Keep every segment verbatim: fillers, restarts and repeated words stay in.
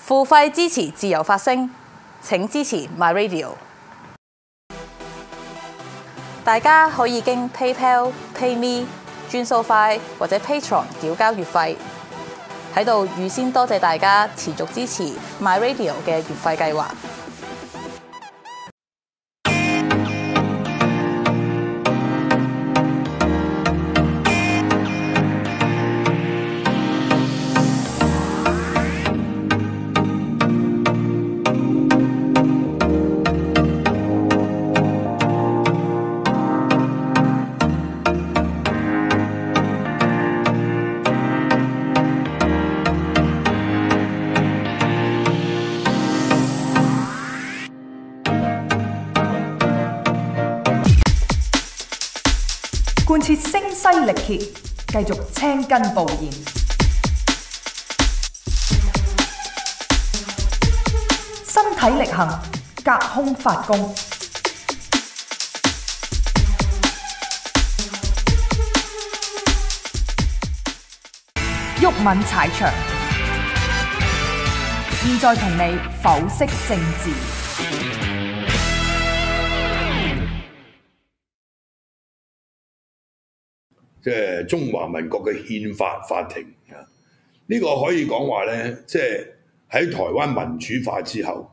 付費支持自由發聲，請支持 My Radio。大家可以經 PayPal、PayMe、轉數快或者 Patreon 繳交月費。喺度預先多謝大家持續支持 My Radio 嘅月費計劃。 貫徹聲嘶力竭，繼續青筋暴現，身體力行，隔空發功，毓民踩場，現在同你剖析政治。 即係中華民國嘅憲法法庭啊！呢個可以講話咧，即係喺台灣民主化之後，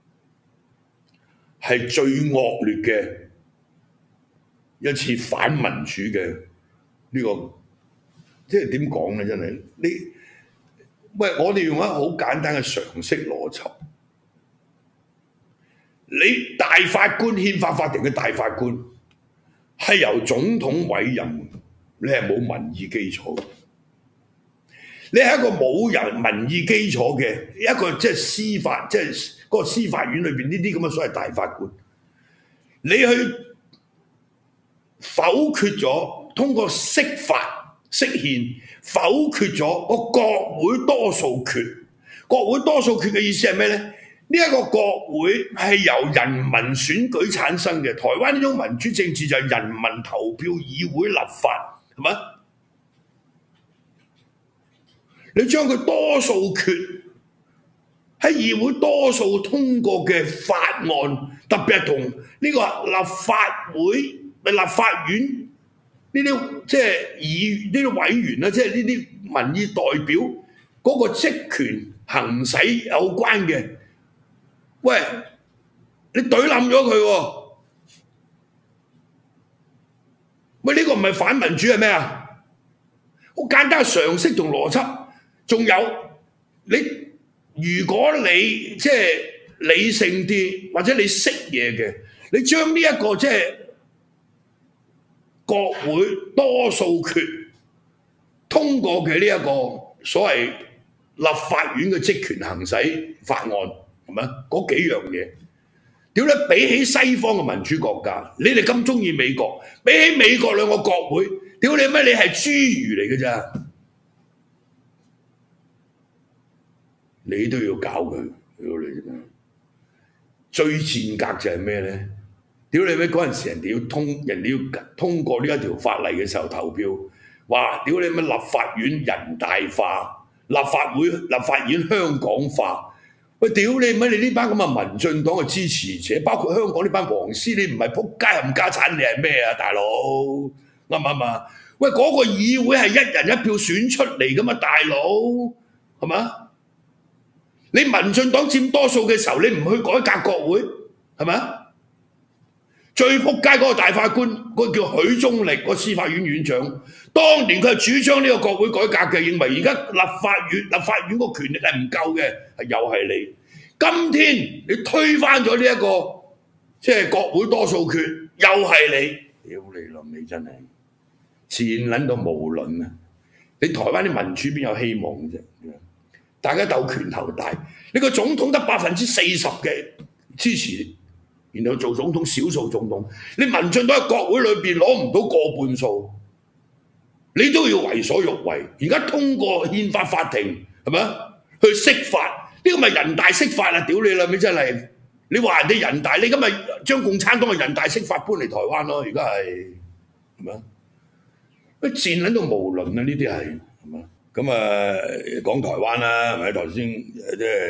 係最惡劣嘅一次反民主嘅呢個，即係點講咧？真係你喂，我哋用一個好簡單嘅常識邏輯，你大法官憲法法庭嘅大法官係由總統委任。你係冇民意基礎，你係一個冇人民意基礎嘅一個即係司法，即係嗰個司法院裏邊呢啲咁嘅所謂大法官，你去否決咗通過釋法釋憲，否決咗個國會多數決。國會多數決嘅意思係咩咧？呢、這、一個國會係由人民選舉產生嘅。台灣呢種民主政治就係人民投票議會立法。係咪？你將佢多數決喺議會多數通過嘅法案，特別係同呢個立法會、立法院呢啲即係議呢啲委員啦，即係呢啲民意代表嗰個職權行使有關嘅，喂，你懟冧咗佢喎！喂，呢個唔係反民主係咩啊？好簡單嘅常識同邏輯，仲有你如果你即係理性啲，或者你識嘢嘅，你將呢一個即係國會多數決通過嘅呢一個所謂立法院嘅職權行使法案，係咪？嗰幾樣嘢。屌你！比起西方嘅民主國家，你哋咁中意美國，比起美國兩個國會，屌你咩？你係侏儒嚟嘅咋？你都要搞佢，屌你咩？最賤格就係咩咧？屌你咩？嗰陣時人哋要通，人哋要通過呢一條法例嘅時候投票，話屌你咩？立法院人大化，立法會、立法院香港化。喂，屌你乜？你呢班咁嘅民進黨嘅支持者，包括香港呢班黃絲，你唔係仆街冚家產，你係咩啊，大佬？啱唔啱啊？喂，嗰、那個議會係一人一票選出嚟噶嘛，大佬，係嘛？你民進黨佔多數嘅時候，你唔去改革國會，係咪？最仆街嗰個大法官，嗰、那個叫許宗力，個司法院院長，當年佢係主張呢個國會改革嘅，認為而家立法院立法院個權力係唔夠嘅，又係你。今天你推翻咗呢一個即係國會多數決，又係你。屌你老味真係賤撚到無論啊！你台灣啲民主邊有希望啫？大家鬥拳頭大，你個總統得百分之四十嘅支持。然後做總統少數總統，你民進黨喺國會裏邊攞唔到過半數，你都要為所欲為。而家通過憲法法庭係咪去釋法？呢、這個咪人大釋法啊！屌你啦，咪真係你話人哋人大，你今日將共產黨嘅人大釋法搬嚟台灣咯，而家係係咪？乜賤撚到無倫啊！呢啲係係咪？咁啊講台灣啦，係咪頭先即係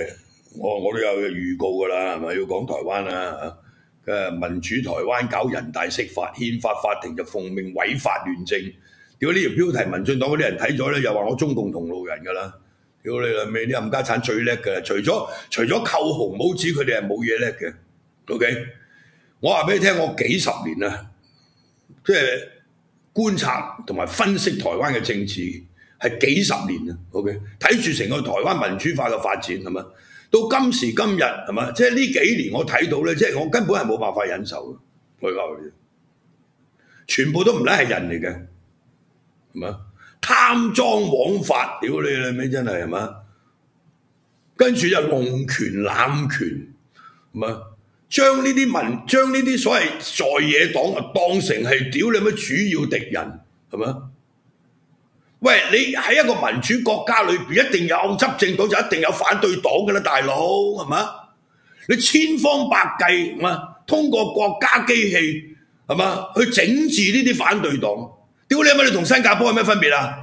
我我都有預告㗎啦，係咪要講台灣啦？誒民主台灣搞人大釋法，憲法法庭就奉命違法亂政。屌呢條標題，民進黨嗰啲人睇咗咧，又話我中共同路人㗎啦。屌你老味，啲冚家產最叻㗎，除咗除咗扣紅帽子，佢哋係冇嘢叻嘅。OK， 我話俾你聽，我幾十年啦，即係觀察同埋分析台灣嘅政治係幾十年啦。OK， 睇住成個台灣民主化嘅發展係嘛？到今時今日係嘛？即係呢幾年我睇到咧，即係我根本係冇辦法忍受嘅。我講你，全部都唔係係人嚟嘅，係嘛？貪贓枉法，屌你老味真係係嘛？跟住就弄權攬權，係嘛？將呢啲民將呢啲所謂在野黨啊當成係屌你乜主要敵人，係嘛？喂，你喺一個民主國家裏邊，一定有執政黨就一定有反對黨㗎啦，大佬係嘛？你千方百計係嘛？通過國家機器係嘛去整治呢啲反對黨，屌你乜你同新加坡有咩分別啊？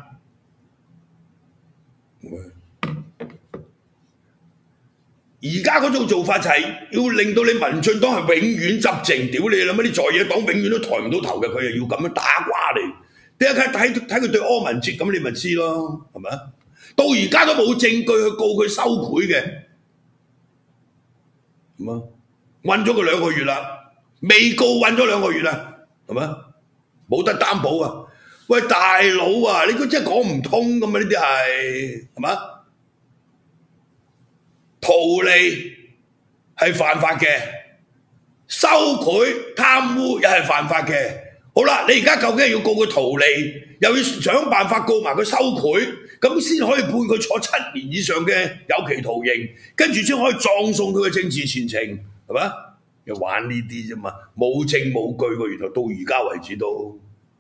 而家嗰種做法就係要令到你民進黨係永遠執政，屌你諗乜啲在野黨永遠都抬唔到頭嘅，佢又要咁樣打瓜你。你睇睇睇佢對柯文哲咁，你咪知咯，係咪？到而家都冇證據去告佢收賄嘅，係嘛？韞咗佢兩個月啦，未告韞咗兩個月啦，係咪？冇得擔保啊！喂，大佬啊，你佢真係講唔通咁啊！呢啲係係嘛？圖利係犯法嘅，收賄貪污又係犯法嘅。好啦，你而家究竟要告佢圖利，又要想辦法告埋佢收賄，咁先可以判佢坐七年以上嘅有期徒刑，跟住先可以葬送佢嘅政治前程，係咪？又玩呢啲啫嘛，冇證冇據喎，原來到而家為止都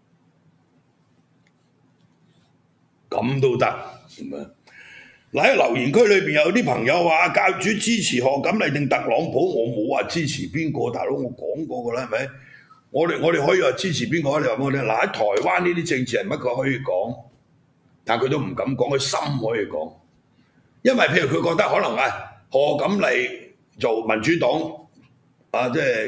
咁都得，係咪？嗱喺留言區裏邊有啲朋友話教主支持何錦麗定特朗普，我冇話支持邊個，大佬我講過㗎啦，係咪？我哋我哋可以話支持邊個？你話俾我聽。嗱喺台灣呢啲政治人物佢可以講，但佢都唔敢講，佢心可以講，因為譬如佢覺得可能啊何錦麗做民主黨啊，即係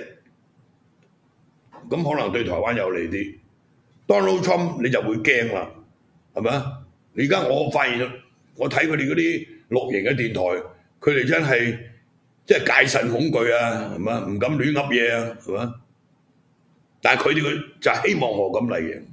咁可能對台灣有利啲。Donald Trump 你就會驚啦，係咪啊？你而家我發現我睇佢哋嗰啲綠營嘅電台，佢哋真係即係戒慎恐懼啊，係嘛？唔敢亂噏嘢啊，係嘛？但係佢哋佢就係希望何錦麗贏，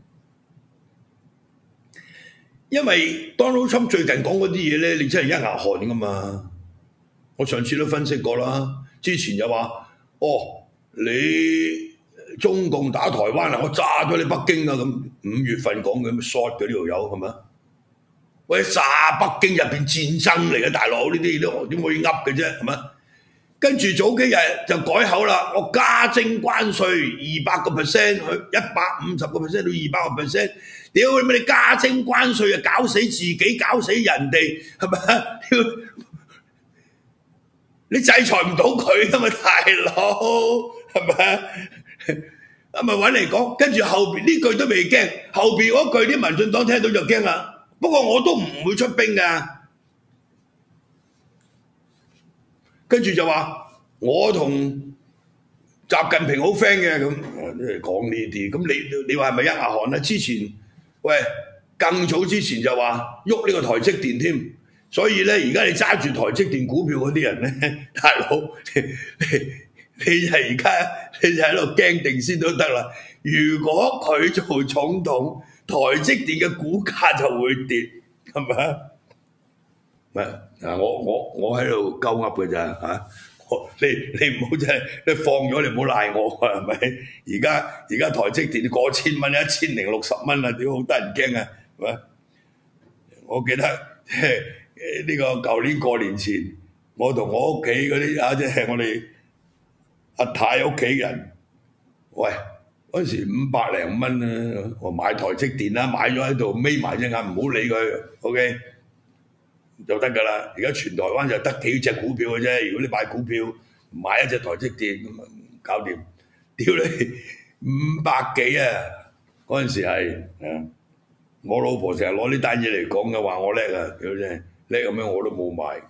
因為 Donald Trump 最近講嗰啲嘢咧，你真係一額汗噶嘛。我上次都分析過啦，之前就話哦，你中共打台灣啊，我炸咗你北京啊咁。五月份講嘅咁 short 嘅呢條友係咪？喂，炸北京入邊戰爭嚟嘅大佬，呢啲都點可以噏嘅啫係咪？跟住早幾日就改口啦，我加徵關稅二百個 percent 去一百五十個 percent 到二百個 percent， 屌你乜你加徵關稅啊，搞死自己，搞死人哋係咪？你制裁唔到佢㗎嘛，大佬係咪？咁咪揾嚟講，跟住後邊呢句都未驚，後邊嗰句啲民進黨聽到就驚啦。不過我都唔會出兵㗎。跟住就話我同習近平好 friend 嘅咁，即係講呢啲。咁你你話係咪一額汗啊？之前喂更早之前就話喐呢個台積電添，所以咧而家你揸住台積電股票嗰啲人咧，大佬你你係而家你就喺度驚定先都得啦。如果佢做總統，台積電嘅股價就會跌，係咪啊？唔係啊！我我我喺度鳩噏嘅咋嚇？你你唔好真係你放咗，你唔好賴我啊！係咪？而家而家台積電過千蚊，一千零六十蚊啊！屌好得人驚啊！係咪？我記得呢個舊年過年前，我同我屋企嗰啲啊，即係我哋阿太屋企人，喂嗰陣時五百零蚊啊！我買台積電啦，買咗喺度眯埋隻眼，唔好理佢 ，OK。就得㗎啦！而家全台灣就得幾隻股票嘅啫。如果你買股票買一隻台積電咁啊，搞掂。屌你五百幾啊！嗰陣時係誒，我老婆成日攞呢單嘢嚟講嘅，話我叻啊！屌真係叻咁樣我都冇買，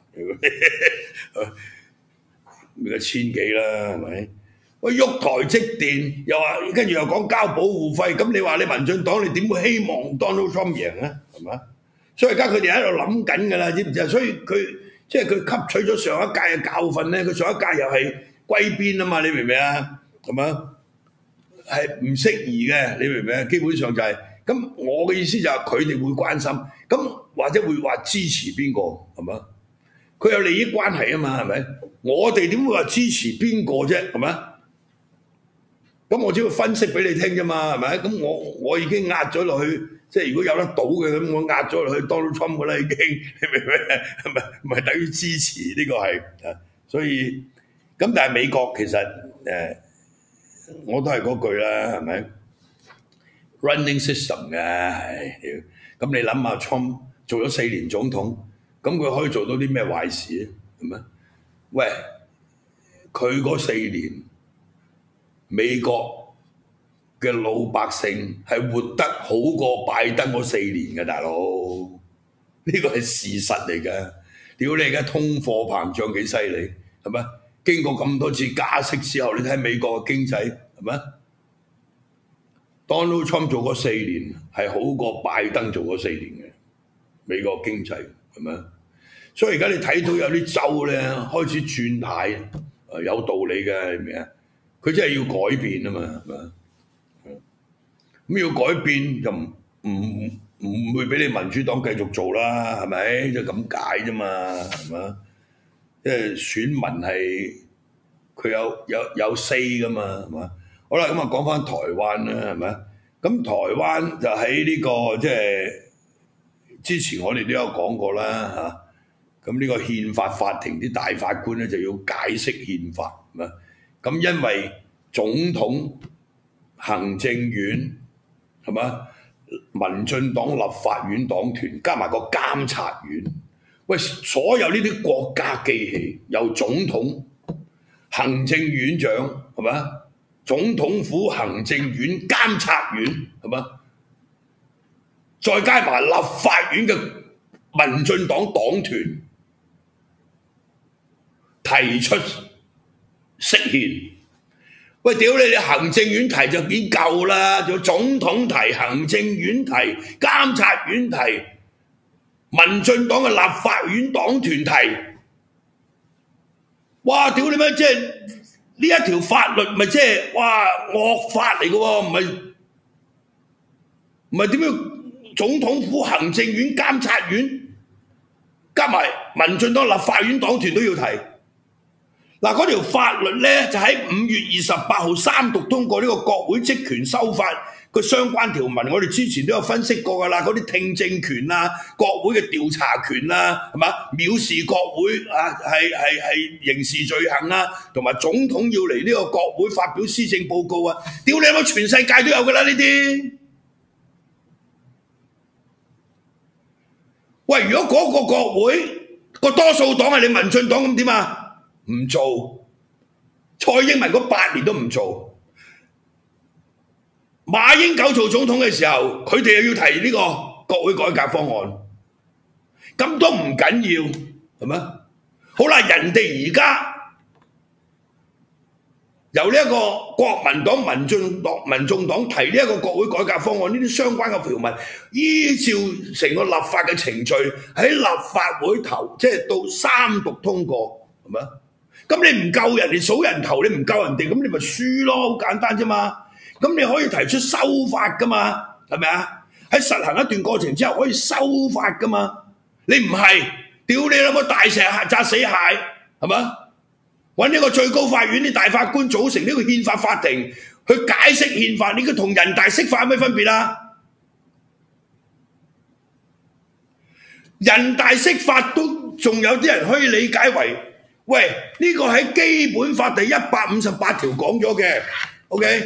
而家千幾啦，係咪？喂，喐台積電又話，跟住又講交保護費，咁你話你民進黨你點會希望 Donald Trump 贏啊？係嘛？所以而家佢哋喺度諗緊㗎啦，知唔知啊？所以佢即係佢吸取咗上一屆嘅教訓咧，佢上一屆又係歸邊啊嘛，你明唔明啊？係嘛？係唔適宜嘅，你明唔明啊？基本上就係、是、咁，我嘅意思就係佢哋會關心，咁或者會話支持邊個係嘛？佢有利益關係啊嘛，係咪？我哋點會話支持邊個啫？係咪？咁我只要分析俾你聽啫嘛，係咪？咁我我已經壓咗落去，即係如果有得賭嘅咁，我壓咗落去 Donald Trump 㗎啦，已經，你明唔明？係咪？唔係等於支持呢、呢個係啊？所以咁，但係美國其實誒、呃，我都係嗰句啦，係咪 ？Running system 嘅，係咁你諗下 Trump 做咗四年總統，咁佢可以做到啲咩壞事啊？係咪？喂，佢嗰四年。美國嘅老百姓係活得好過拜登嗰四年嘅，大佬，呢個係事實嚟㗎。屌你而家通貨膨脹幾犀利，係咪？經過咁多次加息之後，你睇美國嘅經濟係咪 ？Donald Trump 做嗰四年係好過拜登做嗰四年嘅美國經濟係咪？所以而家你睇到有啲州咧開始轉態，有道理嘅係咪啊？佢真係要改變啊嘛，係嘛？咁要改變就唔唔唔會俾你民主黨繼續做啦，係咪？就咁解啫嘛，係嘛？即係選民係佢有有有 say 噶嘛，係嘛？好啦，咁啊講翻台灣啦，係咪？咁台灣就喺呢個即係之前我哋都有講過啦嚇。咁呢個憲法法庭啲大法官咧就要解釋憲法，係嘛？咁因為總統、行政院係嘛，民進黨立法院黨團加埋個監察院，喂，所有呢啲國家機器，由總統、行政院長係嘛，總統府行政院監察院係嘛，再加埋立法院嘅民進黨黨團提出釋憲。喂，屌你！你行政院提就已經夠啦，仲有總統提、行政院提、監察院提、民進黨嘅立法院黨團提，哇！屌你咩？即係呢一條法律咪即係哇惡法嚟嘅喎，唔係唔係點樣？總統府、行政院、監察院加埋民進黨立法院黨團都要提。嗱，嗰條法律咧就喺五月二十八號三讀通過呢個國會職權修法個相關條文，我哋之前都有分析過㗎啦。嗰啲聽證權啊、國會嘅調查權啊，係嘛？藐視國會啊，係係係刑事罪行啊，同埋總統要嚟呢個國會發表施政報告啊！屌你媽，全世界都有㗎啦呢啲。喂，如果嗰個國會個多數黨係你民進黨咁點啊？唔做，蔡英文嗰八年都唔做，馬英九做總統嘅時候，佢哋又要提呢個國會改革方案，咁都唔緊要，係咪？好啦，人哋而家由呢一個國民黨、民進黨、民眾黨提呢一個國會改革方案，呢啲相關嘅條文，依照成個立法嘅程序喺立法會頭，即係到三讀通過，係咪？咁你唔夠人哋數人頭，你唔夠人哋，咁你咪輸咯，好簡單啫嘛。咁你可以提出修法噶嘛，係咪啊？喺實行一段過程之後可以修法噶嘛。你唔係，屌你老母大石砸死蟹，係嘛？揾呢個最高法院啲大法官組成呢個憲法法庭去解釋憲法，呢個同人大釋法有咩分別啊？人大釋法都仲有啲人可以理解為。喂，呢、這個喺基本法第一百五十八條講咗嘅 ，OK？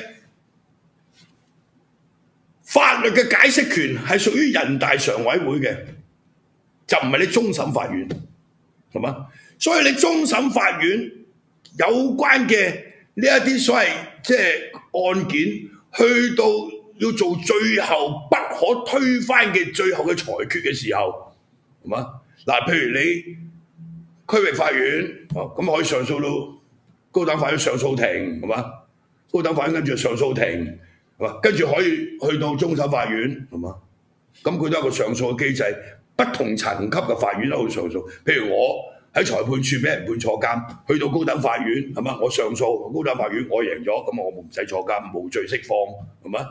法律嘅解釋權係屬於人大常委會嘅，就唔係你終審法院，係嘛？所以你終審法院有關嘅呢一啲所謂即係案件，去到要做最後不可推翻嘅最後嘅裁決嘅時候。 係嘛？嗱，譬如你區域法院，哦咁可以上訴到高等法院上訴庭，係嘛？高等法院跟住上訴庭，係嘛？跟住可以去到終審法院，係嘛？咁佢都有個上訴嘅機制，不同層級嘅法院都可以上訴。譬如我喺裁判處俾人判坐監，去到高等法院係嘛？我上訴，高等法院我贏咗，咁我唔使坐監，無罪釋放，係嘛？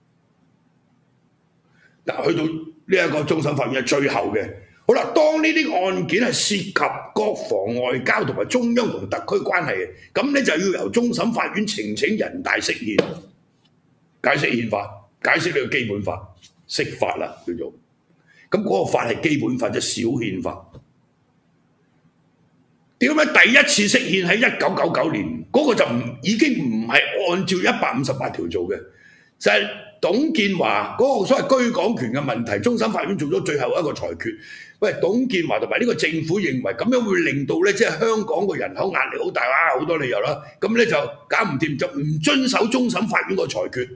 嗱，去到呢一個終審法院係最後嘅。好啦，當呢啲案件係涉及國防外交同埋中央同特區關係嘅，咁咧就要由終審法院呈請人大釋憲，解釋憲法，解釋呢個基本法，釋法啦叫做。咁嗰個法係基本法，即係小憲法。點解第一次釋憲喺一九九九年嗰、那個就唔已經唔係按照一百五十八條做嘅，就係、是、董建華嗰個所謂居港權嘅問題，終審法院做咗最後一個裁決。喂，董建華同埋呢個政府認為咁樣會令到咧，即係香港個人口壓力好大啊，好多理由啦。咁咧就搞唔掂，就唔遵守終審法院個裁決，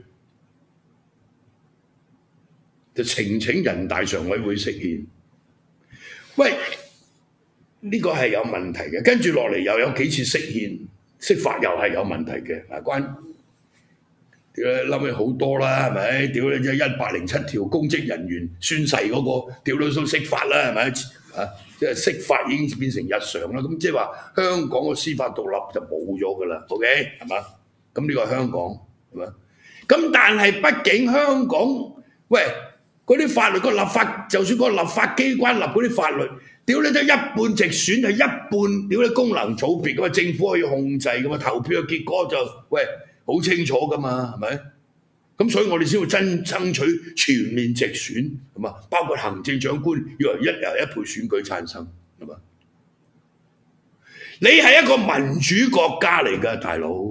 就呈請人大常委會釋憲。喂，呢、這個係有問題嘅，跟住落嚟又有幾次釋憲釋法又係有問題嘅。嗱，關屌你諗起好多啦，係咪？屌你即係一百零七條公職人員宣誓嗰、那個，屌你都釋法啦，係咪？啊，即係釋法已經變成日常啦。咁即係話香港個司法獨立就冇咗噶啦 ，OK 係嘛？咁呢個係香港係嘛？咁但係畢竟香港，喂嗰啲法律個立法，就算個立法機關立嗰啲法律，屌你都一半直選係一半，屌你功能組別咁啊，政府可以控制㗎嘛，投票嘅結果就喂。好清楚噶嘛，係咪？咁所以我哋先要爭爭取全面直選，係嘛？包括行政長官要由一人一倍選舉產生，係嘛？你係一個民主國家嚟㗎，大佬。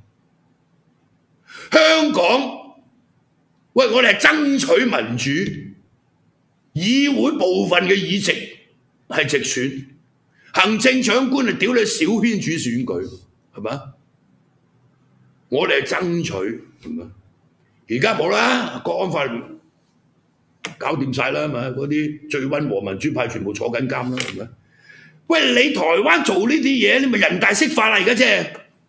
香港，喂，我哋係爭取民主，議會部分嘅議席係直選，行政長官係屌你小圈子選舉，係嘛？我哋係爭取，係咪？而家冇啦，國安法搞掂晒啦，係咪？嗰啲最溫和民主派全部坐緊監啦，係咪？喂，你台灣做呢啲嘢，你咪人大釋法啦，而家啫。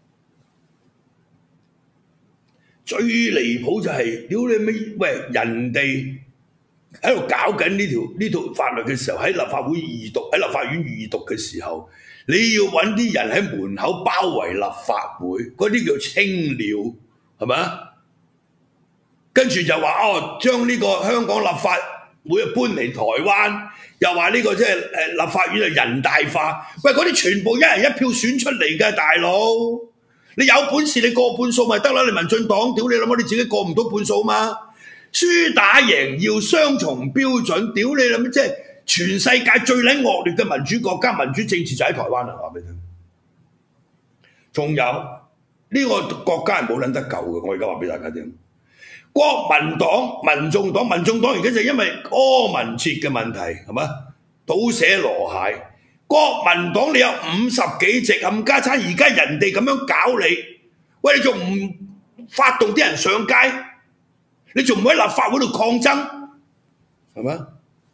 最離譜就係，屌你咪，喂，人哋喺度搞緊呢條呢條法律嘅時候，喺立法會二讀，喺立法院二讀嘅時候。你要揾啲人喺門口包圍立法會，嗰啲叫青鳥，係咪？跟住就話哦，將呢個香港立法會搬嚟台灣，又話呢個即係誒立法院係人大化。喂，嗰啲全部一人一票選出嚟嘅，大佬，你有本事你過半數咪得啦？你民進黨，屌你諗下，你自己過唔到半數嘛？輸打贏要雙重標準，屌你諗即係。全世界最撚惡劣嘅民主國家、民主政治就喺台灣啦，話俾你聽。仲有呢、這個國家係冇撚得救嘅，我而家話俾大家聽。國民黨、民眾黨、民眾黨而家就因為柯文哲嘅問題係嘛，倒瀉羅蟹。國民黨你有五十幾席冚家產，而家人哋咁樣搞你，喂，你仲唔發動啲人上街？你仲唔喺立法會度抗爭？係嘛？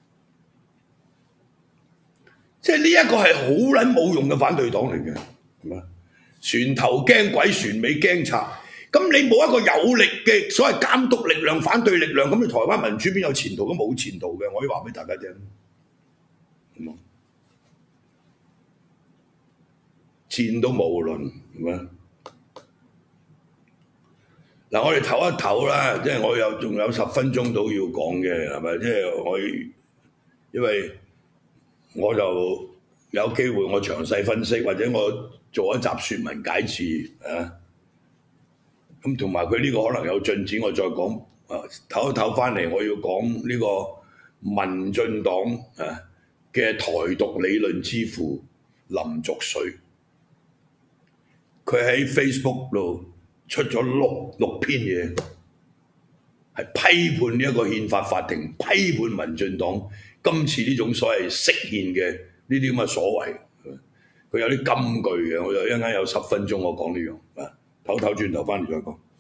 即係呢一個係好撚冇用嘅反對黨嚟嘅，係嘛？船頭驚鬼，船尾驚賊。咁你冇一個有力嘅所謂監督力量、反對力量，咁你台灣民主邊有前途？都冇前途嘅，我可以話俾大家聽。錢都冇論，係咪？嗱，我哋唞一唞啦，即係我有仲有十分鐘到要講嘅，係咪？即係我因為。我就有機會，我詳細分析，或者我做一集説文解字啊。咁同埋佢呢個可能有進展，我再講啊。唞一唞翻嚟，我要講呢個民進黨啊嘅台獨理論之父林濁水，佢喺 Facebook 度出咗六六篇嘢，係批判呢一個憲法法庭，批判民進黨。今次呢種所謂釋憲嘅呢啲咁嘅所謂，佢有啲金句嘅，我就一陣間有十分鐘我講呢樣，啊，唞唞轉頭翻嚟再講。